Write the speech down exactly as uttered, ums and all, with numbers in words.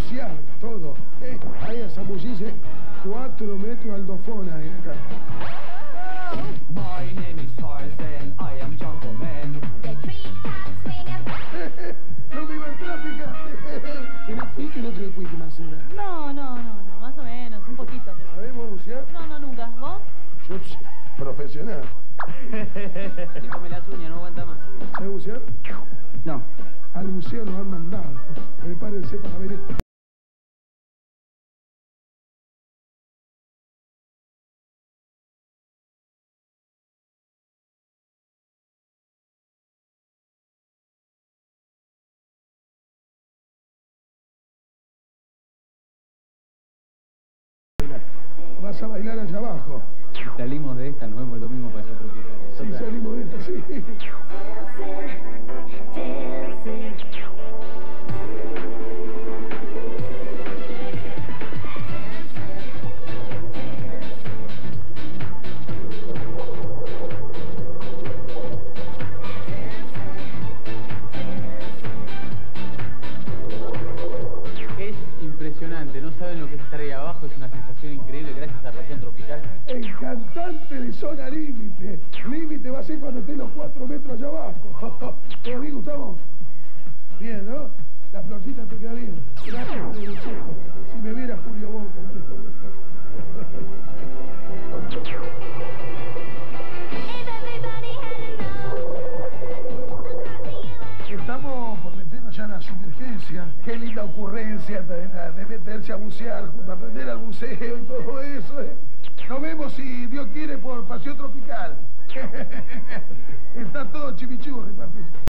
bucear, todo. Eh, ahí a zambullirse cuatro metros aldofona ahí acá. My name is Tarzan, I am Jungle Man. The treetops swinging. No me iba a entrar, fíjate. ¿Que no fui que no te lo cuide, Marcela? No, no, no, no, más o menos, un poquito. Pero... ¿Sabemos bucear? No, no, nunca. ¿Vos? Yo, sí, profesional. Se come las uñas, no aguanta más. ¿Sabes bucear? No. Al buceo nos han mandado. Prepárense para ver esto. Vas a bailar allá abajo. Salimos de esta, nos vemos el domingo para hacer tropical. Sí, salimos de esta, sí. Es impresionante, no saben lo que es estar ahí abajo, es una sensación increíble gracias a Ración Tropical. El cantante de Zona Límite. Límite va a ser cuando esté los cuatro metros allá abajo. ¿Todo bien, Gustavo? Bien, ¿no? La florcita te queda bien. Gracias por el deseo. Si me viera Julio Boca, estamos por meternos ya en la sumergencia. Qué linda ocurrencia de, de meterse a bucear, junto a aprender al buceo y todo eso. ¿eh? Nos vemos, si Dios quiere, por Pasión Tropical. Está todo chimichurri, papi.